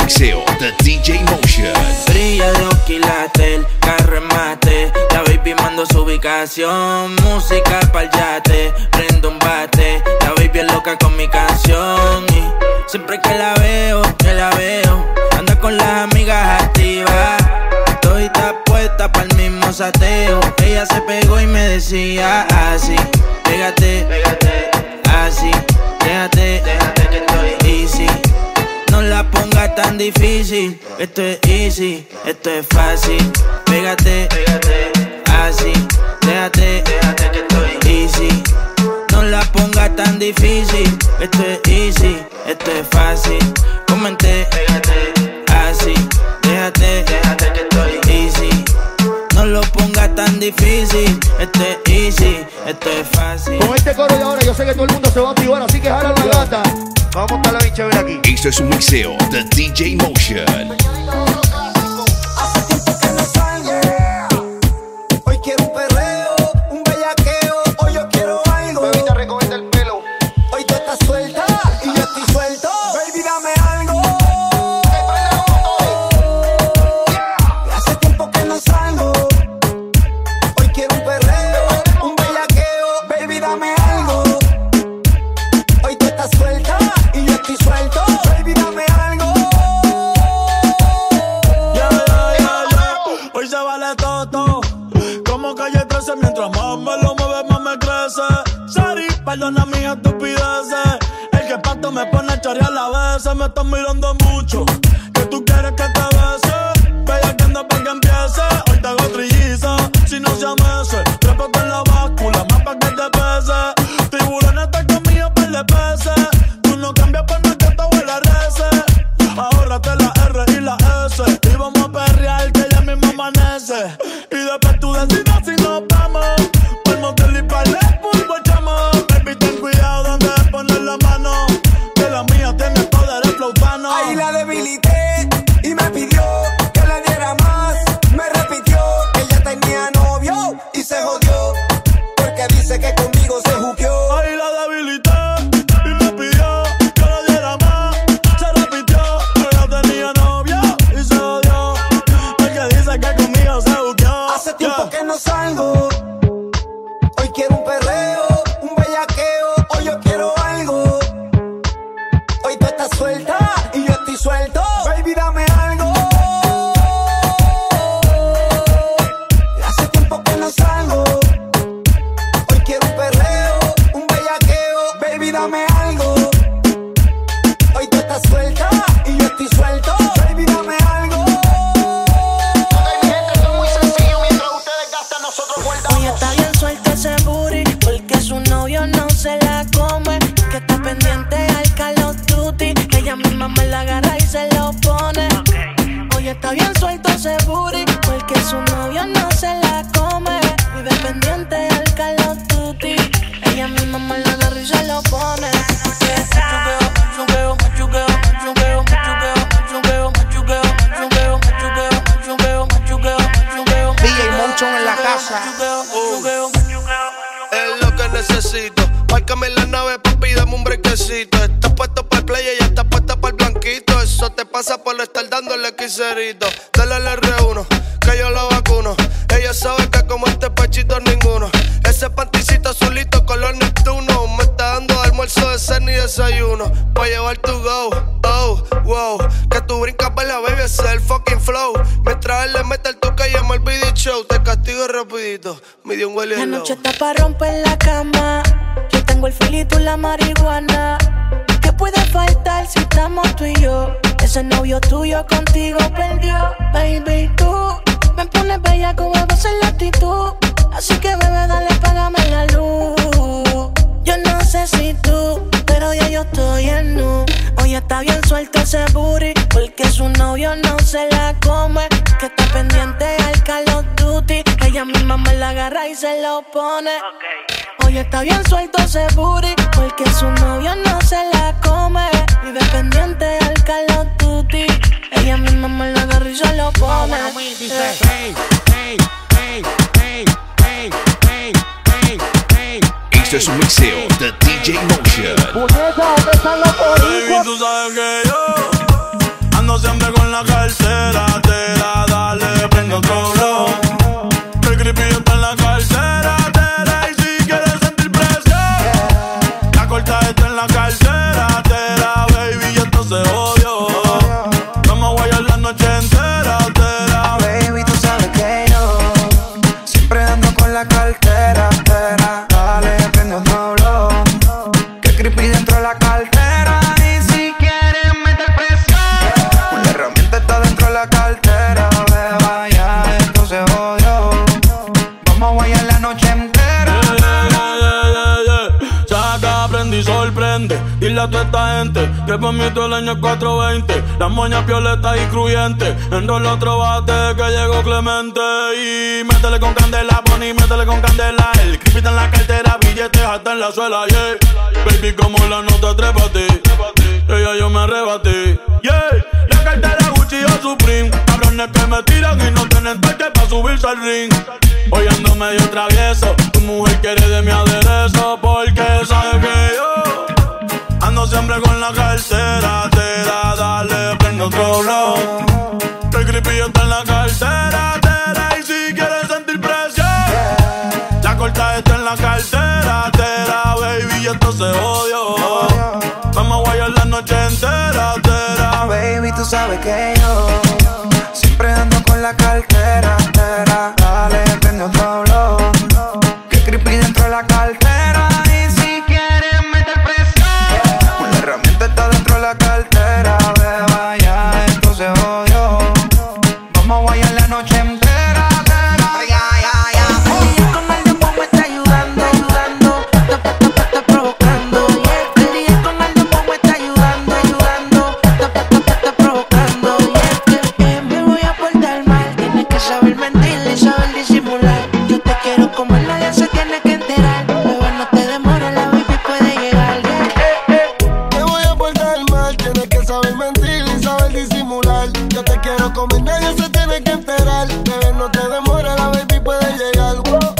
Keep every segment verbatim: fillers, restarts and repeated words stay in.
mixeo de D J Motion. Brilla de quilates, carro en mate. La baby mando su ubicación. Música pa'l yate, prendo un bate. La baby es loca con mi canción. Y siempre que la veo, que la veo, anda con las amigas activas. Todita puesta pa'l mismo sateo. Ella se pegó y me decía así: pégate, pégate, así, déjate, déjate que estoy easy. No la pongas tan difícil, esto es easy, esto es fácil. Pégate, pégate, así, déjate, déjate que estoy easy. No la pongas tan difícil, esto es easy, esto es fácil. Comenté, pégate, así, déjate, déjate que estoy easy. No lo pongas tan difícil, esto es easy, esto es fácil. Con este coro de ahora yo sé que todo el mundo se va a activar, así que jala la gata. Vamos a montarla bien chévere aquí. Esto es un mixeo de D J Motion. Hace tiempo que no salgo. Hoy quiero un perreo, un bellaqueo. Hoy yo quiero algo. Baby, te recomienda el pelo. Hoy tú estás suelta y yo estoy suelto. Baby, dame algo. Hace tiempo que no salgo. Hoy quiero un perreo, un bellaqueo. Baby, dame algo. Hoy tú estás suelta y yo estoy suelto. Baby, dame algo. Yeah, yeah, yeah, yeah. Hoy se vale todo. Como calle trece, mientras más me lo mueve, más me crece. Sorry, perdona mis estupideces. El que pato me pone a chorear a veces. Me están mirando mucho. Que tú quieres que te bese. Bella que ando pa' que empiece. Hoy te hago trilliza. Si no se amese, trepo con la báscula, más pa' que te pese. Tiburón está conmigo par de peces. Tú no cambias por más que tu abuela rece. Ahórrate la R y la S. Y vamos a perrear que ya mismo amanece. Y después tú decidas si nos vamos. Por motel y palé, por chamo. Baby, ten cuidado donde poner la mano. Que la mía tiene poder el flautano. Ahí la debilité y me pidió que le diera más. Me repitió que ella tenía novio y se jodió. Porque dice que conmigo se juqueó. Ahí la debilité y me pidió que le diera más. Se repitió que ella tenía novio y se jodió. Porque dice que conmigo se juqueó. Hace tiempo que no salgo. Hoy quiero un perreo, un bellaqueo. Hoy yo quiero algo. Hoy tú estás suelta y yo estoy suelto. Baby, dame algo. Hace tiempo que no salgo. Hoy quiero un perreo, un bellaqueo. Baby, dame algo. Hoy tú estás suelta y yo estoy suelto. Baby, dame algo. Hoy está bien suelto ese booty, porque su novio no se la come. Que está pendiente al Call of Duty, ella misma me la agarra y se lo pone. Hoy está bien suelto ese booty, porque su novio no se la come. Vive pendiente al Call of Duty, ella misma me la agarra y se lo pone. Machuqueo, machuqueo, machuqueo, machuqueo, machuqueo, machuqueo, machuqueo, machuqueo, machuqueo, machuqueo, machuqueo. D J Motion en la casa. Es lo que necesito. Márcame la nave, papi, dame un brequecito. Estás puesto para el play y ya estás puesta para el blanquito. Eso te pasa por estar dándole quiserito. Dale al R uno, que yo lo vacuno. Ella sabe que como este pechito ninguno. Ese panticito azulito color Neptuno. Me está dando almuerzo de cena y desayuno. Pa' llevar tu go, oh, wow. Que tú brincas para la baby, ese es el fucking flow. Mientras él le mete el toque y llama el video show. Te castigo rapidito, me dio un huele La hello. noche está pa' romper la cama. Yo tengo el filito y la marihuana. ¿Qué puede faltar si estamos tú y yo? Ese novio tuyo contigo perdió. Baby, tú me pones bella como va a ser la actitud. Así que bebé, dale, págame la luz. Yo no sé si tú, pero ya yo estoy en nu. Hoy está bien suelto ese booty, porque su novio no se la come. Que está pendiente al Call of Duty, ella misma me la agarra y se lo pone. Hoy está bien suelto ese booty, porque su novio no se la come. Vive pendiente al Call of Duty, ella misma me la agarra y se lo pone. Hey, hey, hey, hey, hey, hey, hey, hey. Esto es un mixeo de D J Motion. Puñeta, ¿dónde están los Baby, boricuas? tú sabes que yo ando siempre la cartera, te da, dale, prende otro blow. El creepy está en la cartera, te da, y si quieres sentir presión, la corta está en la cartera, te da, baby, y esto se jodió. Vamos a guayar la noche entera, te da. Baby, tú sabes que yo siempre ando con la cartera, te da, dale, prende otro blow. Que creepy dentro de la cartera, y si quieres meter presión, una herramienta está dentro de la cartera, beba, ya esto se jodió. Vamos a guayar la noche entera. Yeah, yeah, yeah, yeah, yeah. Saca, aprende y sorprende. Dile a toda esta gente que por mí todo el año es cuatro veinte. Las moñas violetas y cruyentes. Enrola otro bate que llegó Clemente. Y métele con candela, Bonnie, métele con candela. El creepy está en la cartera, billetes hasta en la suela, yeah. Baby, como la nota, trépate. Ella yo me arrebaté, yeah. La cartera Gucci o Supreme. Cabrones que me tiran y no tienen toque pa' subirse al ring. Hoy ando medio travieso, tu mujer quiere de mi aderezo, porque sabe que yo ando siempre con la cartera, te da, dale, prende otro blow. El creepy está en la cartera, te da, y si quieres sentir presión, la corta está en la cartera, te da, baby, y esto se jodió. Vamos a guayar la noche entera, te da. Baby, tú sabes que yo siempre ando con la cartera, te da, dale, prende otro blow. Que creepy dentro de la cartera, y si quieres meter presión, una herramienta está dentro de la cartera, beba, ya esto se jodió. Vamos a guayar la noche entera, te da, ya, ya, ya. El día con el dembow me está ayudando, ayudando, está, está, está, está provocando, yeah. El día con el dembow me está ayudando, ayudando, está, está, está, está provocando, yeah. Que me voy a portar mal, tienes que saber mentir y saber disimular. Yo te quiero comer, nadie se tiene que enterar. Bebé, no te demores, la baby puede llegar, yeah. Te voy a portar mal, tienes que saber mentir y saber disimular. Yo te quiero comer, nadie se tiene que enterar. Bebé, no te demores, la baby puede llegar.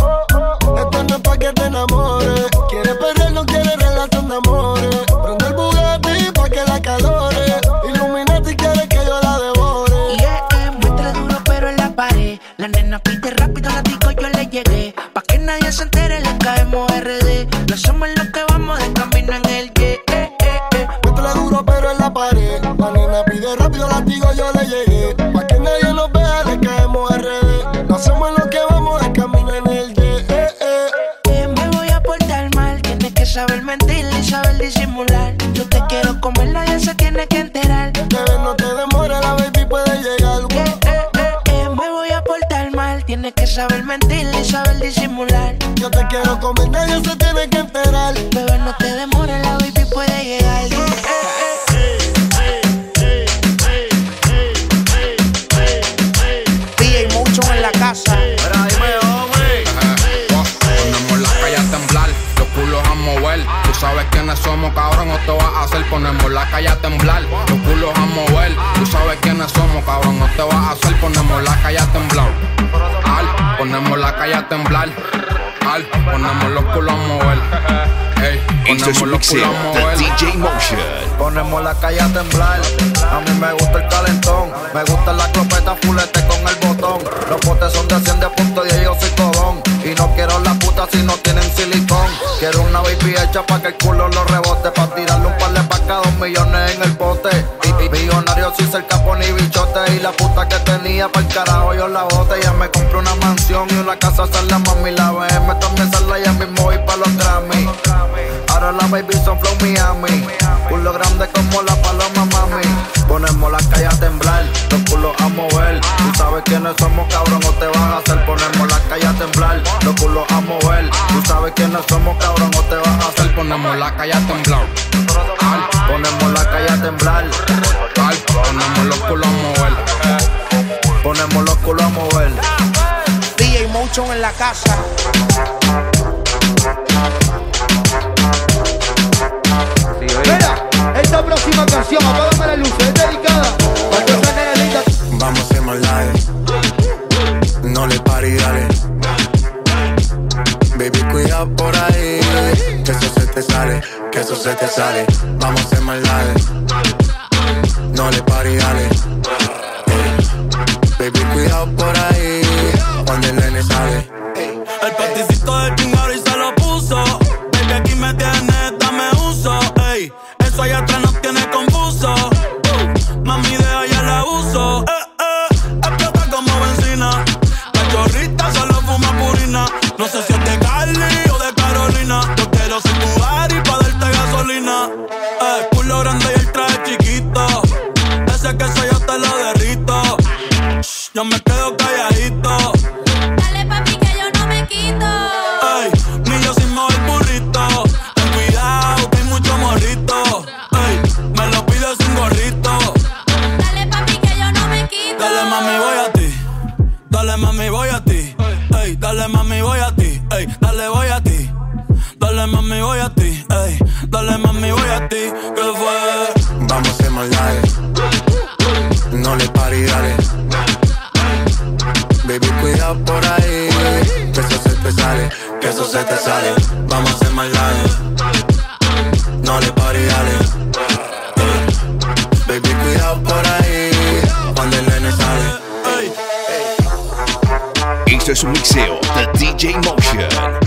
Esto no es pa' que te enamores. Quieres perder, no quieres relación de amores. Prende el Bugatti pa' que la calore. Illuminati quiere que yo la devore. Yeah, eh, muestra duro pero en la pared. La nena pide rápido, la digo yo le llegué. Pa' que nadie se entere, le caemos R D. Lo hacemos lo que vamos de camino en el que eh, eh, eh. Muestra duro pero en la pared. La nena pide rápido, la digo yo le llegué. Pa' que nadie nos vea, le caemos R D. No hacemos lo que vamos de camino en el que eh, eh. Que me voy a portar mal, tienes que saber mentir y saber disimular. Yo te quiero comer, nadie se tiene que enterar. Bebé, no te demores, la baby puede llegar. Eh, eh, eh, eh, me voy a portar mal, tienes que saber mentir y saber disimular. Yo te quiero comer, nadie se tiene que enterar. Bebé, no te demores, la baby puede llegar. Eh, eh, D J Motion en la casa. Ponemos la calle a temblar, los culos a mover. Tú sabes quiénes somos, cabrón, no te vas a hacer. Ponemos la calle a temblar, los culos a mover. Tú sabes quiénes somos, cabrón, no te vas a hacer. Ponemos la calle a temblar, al, ponemos la calle a temblar, al, ponemos los culos a mover. Hey, Esto es un ponemos los mixeo culos a de mover. D J Motion. Ponemos la calle a temblar. A mí me gusta el calentón. Me gusta la clopeta fulete con el botón. Los potes son de cien de punto y yo soy codón. Y no quiero las putas si no tienen silicón. Quiero una baby hecha pa' que el culo lo rebote. Pa' tirarle un par de pacas, dos millones en el bote. Y, y millonario sin ser capo ni bichote. Y la puta que tenía pa'l carajo yo la bote. Ya me compré una mansión y una casa en la mami. La B M también sale ya mismo voy pa' los Grammy. Ahora la baby son flow Miami. Culo grande como la paloma, mami. Ponemos la calle a temblar, los culos a mover. Tú sabes quiénes somos, cabrón, o te vas a hacer. Ponemos la calle a temblar, los culos a mover. Tú sabes quiénes somos, cabrón, o te vas a hacer. Ponemos la calle a temblar, al, Ponemos la calle a temblar, al, ponemos los culos a mover. ponemos los culos a mover. D J Motion en la casa. Mira, esta próxima canción, apágame la luz, es dedicada para que esa nena linda. Vamos a hacer maldades, no le pare y dale. Baby, cuida por ahí, que eso se te sale, que eso se te sale. Vamos a hacer maldades, no le pare y dale. Baby, cuidado por ahí, cuando el nene sale. El paticito de chingado y se lo puso. Baby, aquí me tienes, dame uso. Ey, eso allá atrás nos tiene confuso. Uh, mami, deja ya la uso. Eh, eh, explota como benzina. Cachorrita solo fuma purina. No sé si es de Cali o de Carolina. Yo quiero ser tu Ari pa' darte gasolina. Eh, culo grande y el traje chiquito. Ese que soy yo te lo derrito. Shh, yo me quedo calladito. Dale papi que yo no me quito. Ey, ni yo sin mover burrito. Ten cuidado que hay mucho morrito. Ey, me lo pides sin gorrito. Dale papi que yo no me quito. Dale mami voy a ti. Dale mami voy a ti. Ey, dale mami voy a ti. Ey, dale voy a ti. Dale mami voy a ti. Ey, dale mami voy a ti. ¿Qué fue? Vamos a hacer maldades. No le pare y dale. Baby, cuidado por ahí, que eso se te sale, que eso se te sale. Vamos a hacer maldades. No le pare y dale. Baby, cuidado por ahí, cuando el nene sale. Esto es un mixeo de D J Motion.